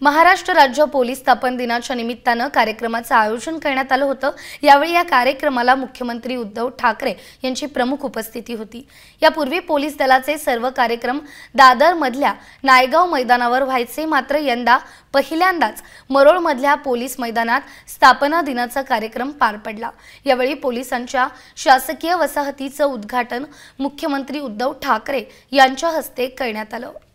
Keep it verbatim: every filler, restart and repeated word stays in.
महाराष्ट्र राज्य पोलीस स्थापन दिनाच्या निमित्तानं कार्यक्रमाचं आयोजन करण्यात आलं होतं। यावेळी या कार्यक्रमाला मुख्यमंत्री उद्धव ठाकरे यांची प्रमुख उपस्थिती होती। यापूर्वी पोलीस दलाचे सर्व कार्यक्रम दादर मधल्या नायगाव मैदानावर व्हायचे, मात्र यंदा पहिल्यांदाच मरोळ मधल्या पोलीस मैदानात स्थापना दिनाचा कार्यक्रम पार पडला। यावेळी पोलिसांच्या शासकीय वसाहतीचं उद्घाटन मुख्यमंत्री उद्धव ठाकरे यांच्या हस्ते करण्यात आलं।